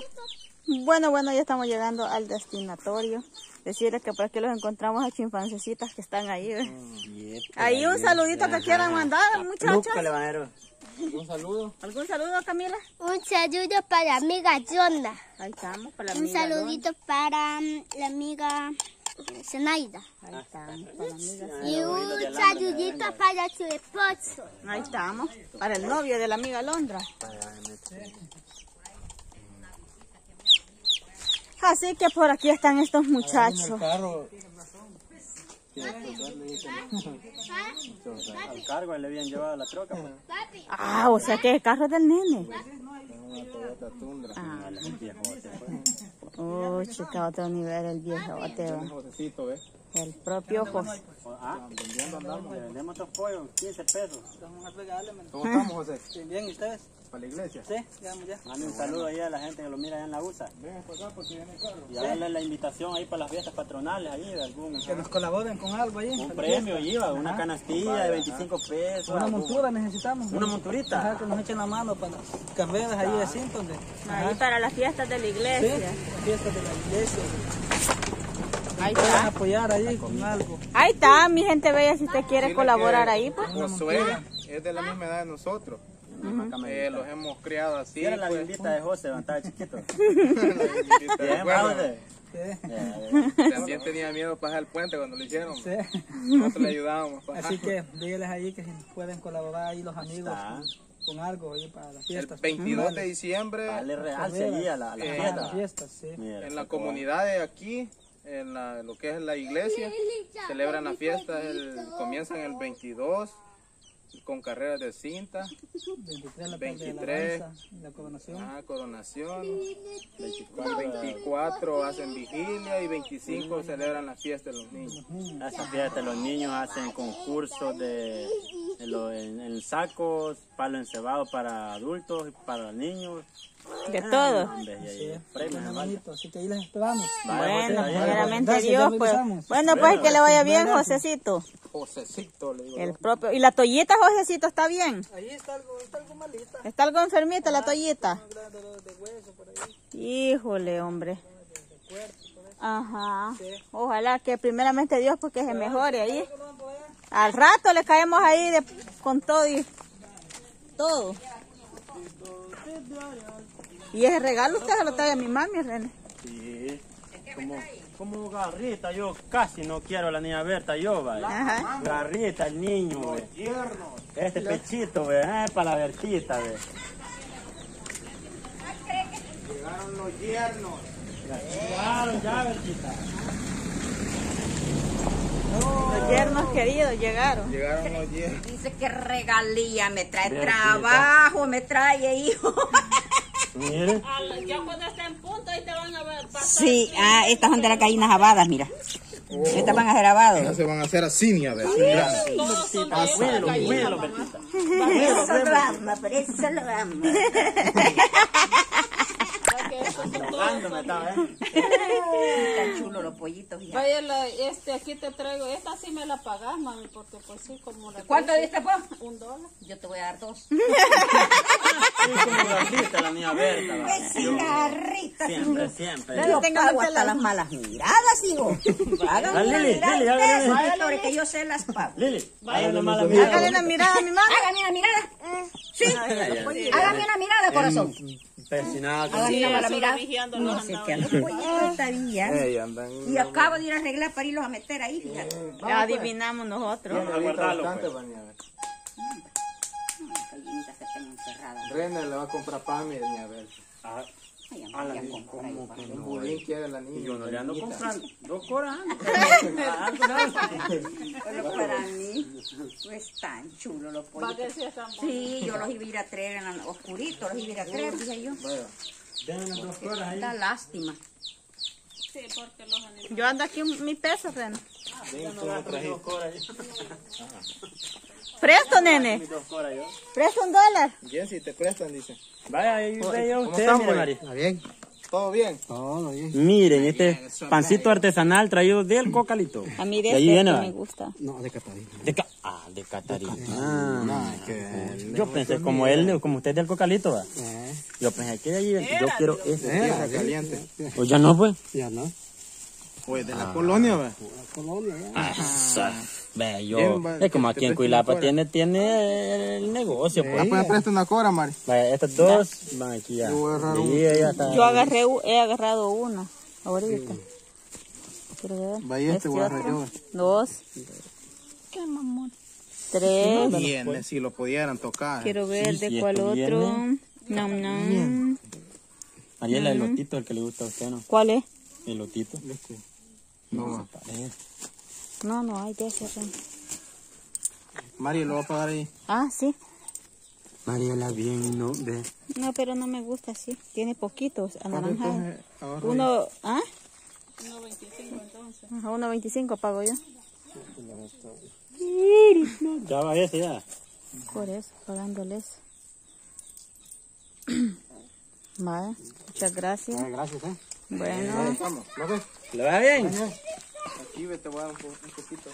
Bueno, ya estamos llegando al destinatorio. Decirles que por aquí los encontramos a chimpancecitas que están ahí. Ahí un saludito que quieran mandar, muchachos. ¿Un saludo? ¿Algún saludo, Camila? Un saludo para la amiga Yonda. Ahí estamos, para la Un amiga saludito para la amiga Zenaida. Ahí estamos, para la amiga Y un saludito para su esposo. Ahí estamos, para el novio de la amiga Londra. Así que por aquí están estos muchachos. Al cargo le habían llevado la troca. Ah, o sea que el carro es del nene. Ah, Oh, chica, otro nivel, el viejote. Josecito, ¿ves? El propio José. Le vendemos estos pollos, 15 pesos. Vamos a regalarle. ¿Cómo estamos, José? Bien, ¿y ustedes? ¿Para la iglesia? Sí, llegamos ya. Mande un saludo ahí a la gente que lo mira allá en la USA. Vengan por acá porque viene el carro. Y darle la invitación ahí para las fiestas patronales ahí de algún... Que nos colaboren con algo ahí. Un premio lleva, una canastilla de 25 pesos. Una montura necesitamos. ¿Una monturita? Ajá, que nos echen la mano para las carreras ahí de cintos. Ahí para las fiestas de la Sí, iglesia. las fiestas de la iglesia. Ahí Pueden está. apoyar ahí con algo. Ahí está, mi gente bella, si usted quiere colaborar ahí, pues. Josué es de la misma edad de nosotros. Los hemos criado así. Sí, era la pues. lindita de José, cuando estaba chiquito. Bien, Bien, José. Sí. También tenía miedo de pasar el puente cuando lo hicieron. Sí. Nosotros le ayudábamos. a pasar. Así que díganles ahí que si pueden colaborar ahí los amigos Está. con algo ahí para las El fiestas. 22 de diciembre Dale realce allí a la Ajá, fiesta. las fiestas, sí. Mira, en la comunidad de aquí, lo que es la iglesia, celebran la fiesta, comienzan el 22 con carreras de cinta, 23 la 23. la coronación. Coronación, el 24 hacen vigilia y 25 celebran la fiesta de los niños. Esa fiesta los niños hacen concursos en sacos, palo encebado para adultos y para niños. De todo. Premios, ¿vale? Bonito, así que ahí les esperamos. Bueno, Vaya, primeramente Gracias, Dios, ya pues. regresamos. Bueno, pues que le vaya bien, Josecito. Josecito, le digo. El propio. ¿Y la toallita, Josecito, está bien? Ahí está algo malita. ¿Está algo enfermita la toallita? Un gran dolor de hueso por ahí. Híjole, hombre. De cuerpo, por eso. Ajá. Sí. Ojalá que primeramente Dios, porque se mejore ahí. ¿Cómo van por allá? Al rato le caemos ahí con todo y todo. Y ese regalo usted se lo trae a mi mami, René. Sí, como garrita, yo casi no quiero a la niña Berta, yo, vaya. Ajá. Garrita, el niño, ve. Este pechito, ve, para la Bertita, ve. Llegaron los yernos. Llegaron ya, Bertita. Los yernos queridos llegaron. Llegaron los yernos. Dice que regalía, me trae Bien, trabajo, me trae hijo. Mire. Ya cuando esté en punto, ahí te van a ver. Sí, estas son de las gallinas abadas, mira. Estas van a ser abados. Ya se van a hacer así, ni a ver. Cuídalo, Bertita. Eso lo ama, pero eso lo ama. Ahogándome estaba, Tan chulo los pollitos. Ya. Vaya, aquí te traigo. Esta sí me la pagas, mami, porque pues sí, como la... ¿Cuánto diste, pues? $1. Yo te voy a dar 2. Sí, como garrita, la niña Berta, va. Cigarrita. Siempre. Yo pago hasta las malas miradas, hijo. Háganme una Lili, mirada Lili, ustedes, hágale. porque yo sé las pago. Lili, hágale mala mirada. Hágale una mirada a mi mami. Hágame una mirada. Sí. Hágame una mirada, corazón. Persinado. Hágame una mala mirada. vigiando No los sé qué los pollitos todavía. Andan. Y acabo de ir a arreglar para irlos a meter ahí, fíjate. Adivinamos nosotros. A guardarlo, Bastante, pues. ni a ver. Las gallinitas se están encerradas. René le va a comprar pan, ni a ver. Ah, Ay, a la ya niña, compré ahí ¿cómo para que mí. Un no? budín quiere la niña. Y yo no le ando niñita. comprando 2 horas. Pero para mí, pues tan chulo los pollitos. Sí, yo los iba a ir a traer en la oscurito, los iba a ir a traer, dije yo. Vaya. Denle 2 horas ahí. Da lástima. Yo ando aquí mi peso, René. Dos horas ahí. Presto, nene. 2 horas yo. Presto $1. Bien, si te prestan, dice. Vaya, ahí ve yo ¿Cómo usted, están, mire, güey? Mari. Bien. ¿Todo bien? Todo bien. Miren, este pancito artesanal traído del Cocalito. A mí de ahí este viene, que ¿va? me gusta. No, de Catarina. De Catarina. No, es que... Yo pensé como usted es del Cocalito, ¿va? Yo pensé que de allí, yo quiero este. Tierra caliente. Pues ya no fue. Ya no. Pues de la colonia, ¿va? La colonia, ya. Ve, yo, Bien, va, es como te aquí en presto Cuilapa una cora. tiene el negocio, pues. Pues presta una cora, Mari. Vaya, estas dos van aquí ya. Yo voy a agarrar Sí, uno. ella está. He agarrado una ahorita. Quiero ver. Vaya, este voy a agarrar otro. yo. 2. Qué mamón. 3. Viene, si lo pudieran tocar. Quiero ver Sí, de si cuál esto otro. viene. Nam. Ahí el elotito, el que le gusta a usted, ¿no? ¿Cuál es? Elotito. No, No hay de ese. Mari, lo voy a pagar ahí. Ah, sí. Mariela, bien, ¿no? Ve. No, pero no me gusta así. Tiene poquitos anaranjados. Ahorra Uno, ¿ah? 1.25 entonces. Ajá, 1.25 pago yo. Ya va ese ya. Por eso, pagándoles. Vale, muchas gracias. Gracias, Bueno, Vamos, ¿lo ves? ¿Le va bien? Aquí te voy a dar un poquito.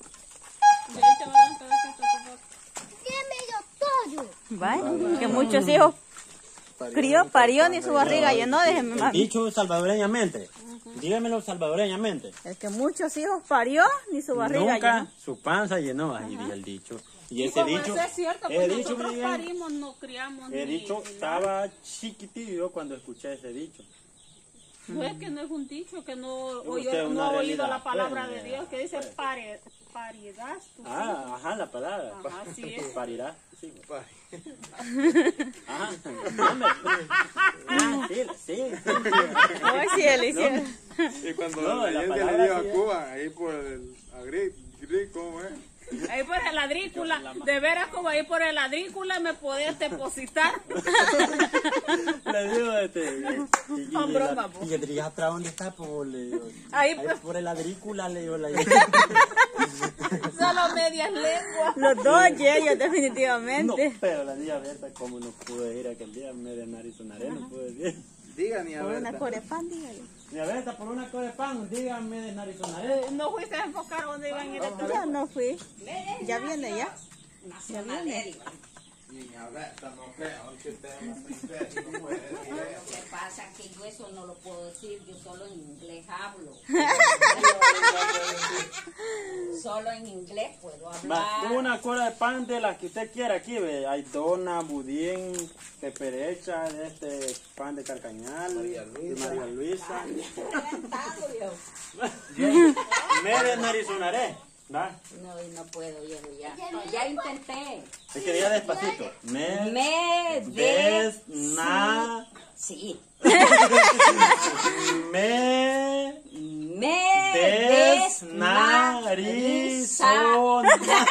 vale, que muchos hijos parió ni su barriga llenó, déjeme más. Dicho salvadoreñamente. Dígamelo salvadoreñamente. El que muchos hijos parió ni su barriga Nunca llenó. su panza llenó, ahí dice el dicho. Y ese dicho, Eso es cierto, ese pues dicho, nosotros Miguel, parimos, no criamos. el dicho estaba chiquitillo cuando escuché ese dicho. No es que no es un dicho, que no, Usted es no una ha oído realidad, la palabra pues, de Dios, que dice parirás tú. Ah, ajá, la palabra. Ajá, así es. Parirá. Sí. Ajá. Ah, sí. Ay, sí, Alicia. Y cuando No, la la gente palabra le dio a sí es. Cuba, ahí por el ¿cómo es? Ahí por el ladrícula, de veras como ahí por el ladrícula me podías depositar. Le digo, Son bromas, po. y el riatra, ¿dónde está? Pues, le digo, Ahí, ahí pues. por el ladrícula, le digo, Solo medias lenguas. Los dos ellos No, definitivamente. pero la niña Berta, como no pude ir aquel día, me de narizonaré, no pude ir. Diga, ni a Por ver. una corepán, dígale. Niña Berta, por una cosa de pan, dígame de narizonaré. No fuiste a enfocar donde iban a ir a Ya no fui. Ya viene ya. Ya viene. Lo que pasa es que yo eso no lo puedo decir, yo solo en inglés hablo. Solo en inglés puedo Va, hablar. una cora de pan de las que usted quiera aquí, ve. Hay dona, budín, peperecha, pan de carcañal, de María Luisa. Me desnarizonaré, ¿va? No, y no puedo, yo ya. Ya intenté. Es que diga despacito. Me desna... Sí. Me desnarizona.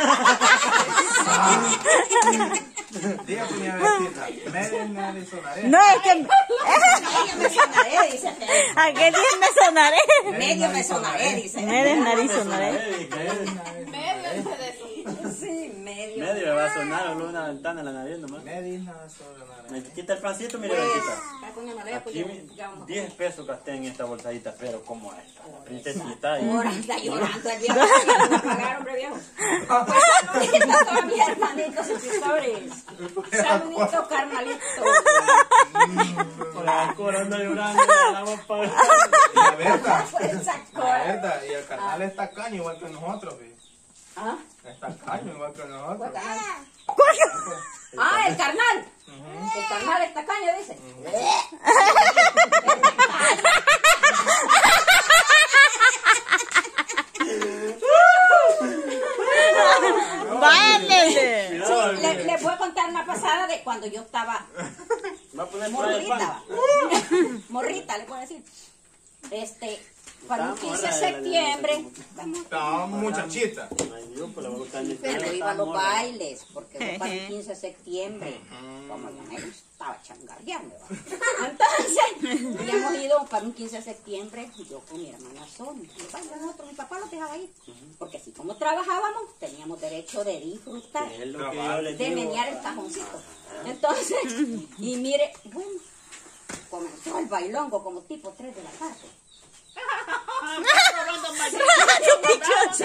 Diga, ni a ver, me desnarizonaré. No, es que Medio me sonaré, dice. aquel día me sonaré. Medio me sonaré, dice. Me desnarizonaré. Sí, medio. Medio me va a sonar una ventana en la nariz nomás. Me desnarizonaré. Me quita el pancito, mire, Bertita. Está con la nariz, pues Aquí ya vamos. 10 pesos gasté en esta bolsadita, pero como esta, la princesita. Ahora está llorando el viejo, ya lo va a pagar, hombre viejo. Pues saludito a todos mis hermanitos suscriptores. Saludito, carnalito. La cora anda llorando, la vamos a pagar. La Berta. Esa La cora. Berta. Y el carnal está caño igual que nosotros, ve. ¿Ah? Está caño igual que nosotros. Ah, el carnal. El carnal está caño, dice. Váyanle. Les voy a contar una pasada de cuando yo estaba Va a poner para el pan. morrita. Morrita, le puedo decir. Para un 15 de septiembre. Estaba muchachita. Ay, Dios, pues le va a gustar mi Pero cara, iba a los morra. bailes, porque yo para el 15 de septiembre, como yo me gustaba changarrearme, ¿va? Entonces, habíamos ido para un 15 de septiembre, yo con mi hermana Sonia. Mi papá los dejaba ir, porque así como trabajábamos, teníamos derecho de disfrutar, Es lo que yo les de digo. menear el cajoncito. Entonces, y mire, bueno, comenzó el bailongo como tipo 3 de la tarde. Sí,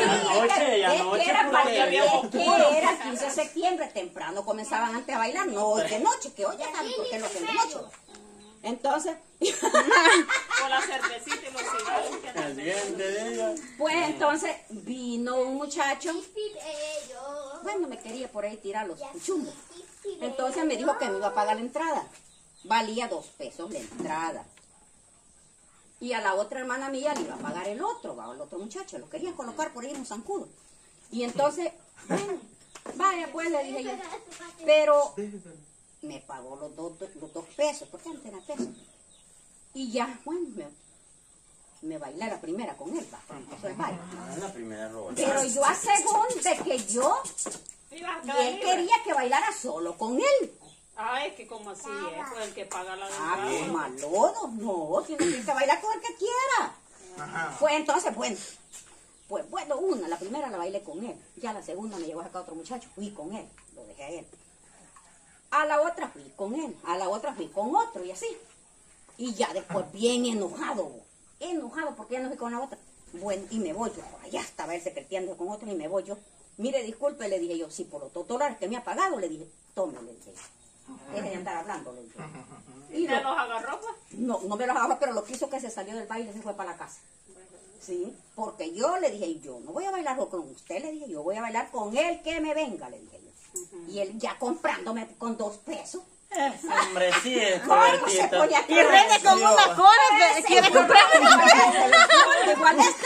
era el 15 de septiembre, temprano comenzaban antes a bailar, no hoy de noche, que hoy ya saben por qué no es de noche. Entonces, Con la cervecita y los cigarros. El siguiente día. pues entonces vino un muchacho, bueno, me quería por ahí tirar los chumbos. Entonces me dijo que me iba a pagar la entrada. Valía 2 pesos la entrada. Y a la otra hermana mía le iba a pagar el otro muchacho, lo querían colocar por ahí en un zancudo. Y entonces, bueno, vaya pues, le dije yo. Pero me pagó los 2 pesos, porque antes era peso. Y ya, bueno, me bailé la primera con él, empezó el baile. La primera rola. Pero yo asegún de que yo, y él quería que bailara solo con él. Ah, es que como así es, pues el que paga la Ah, entrada. pues malodo, no, tiene que bailar con el que quiera. Pues entonces, bueno, la primera la bailé con él, ya la segunda me llevó a sacar otro muchacho, fui con él, lo dejé a él. A la otra fui con él, a la otra fui con otro y así. Y ya después bien enojado porque ya no fui con la otra. Bueno, y me voy yo, allá estaba él secreteando con otro y me voy yo. Mire, disculpe, le dije yo, sí, por los $2 que me ha pagado, le dije, tome, le dije. Deje de andar hablando, le dije. ¿Y te los agarró, pues? No me los agarró, pero lo que hizo que se salió del baile y se fue para la casa. Sí, porque yo le dije, yo no voy a bailar con usted, le dije, yo voy a bailar con él que me venga, le dije yo. Y él ya comprándome con 2 pesos. Hombre, sí, es ¿Cómo se ponía a Y René con una cora que quiere comprar. Igual este.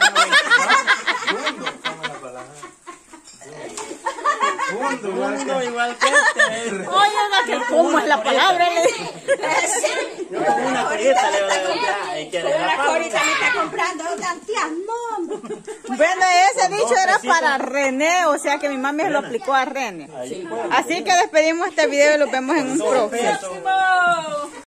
Mundo igual que este. Oiga, que cómo es la palabra. Yo con una corita le voy a dar. Y quiere Pero la la corita pauta. me está comprando tantías, no. Bueno, ese dicho era para René, o sea que mi mami se lo aplicó a René. Ahí fue. Así que despedimos este video y lo vemos en un próximo. Pesos.